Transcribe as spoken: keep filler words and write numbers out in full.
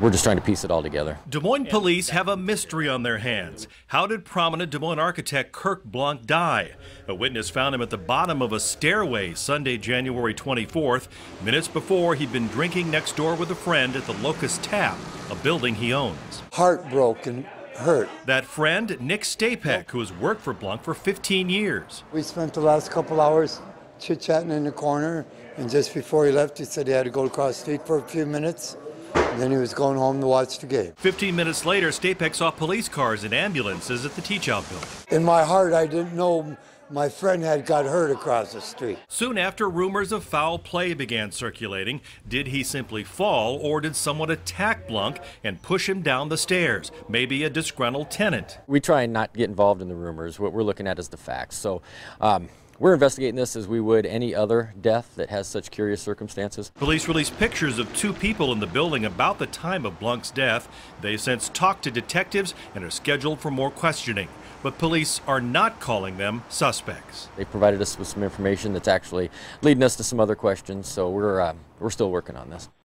We're just trying to piece it all together. Des Moines police have a mystery on their hands. How did prominent Des Moines architect Kirk Blunck die? A witness found him at the bottom of a stairway Sunday, January twenty-fourth, minutes before he'd been drinking next door with a friend at the Locust Tap, a building he owns. Heartbroken. Hurt. That friend, Nick Stapek, who has worked for Blunck for fifteen years. We spent the last couple hours chit-chatting in the corner, and just before he left, he said he had to go across the street for a few minutes, and then he was going home to watch the game. Fifteen minutes later, Stapek saw police cars and ambulances at the teach-out building. In my heart, I didn't know my friend had got hurt across the street. Soon after, rumors of foul play began circulating. Did he simply fall, or did someone attack Blunck and push him down the stairs? Maybe a disgruntled tenant. We try and not get involved in the rumors. What we're looking at is the facts. So um, we're investigating this as we would any other death that has such curious circumstances. Police released pictures of two people in the building about the time of Blunk's death. They since talked to detectives and are scheduled for more questioning. But police are not calling them suspects. They provided us with some information that's actually leading us to some other questions, so we're, uh, we're still working on this.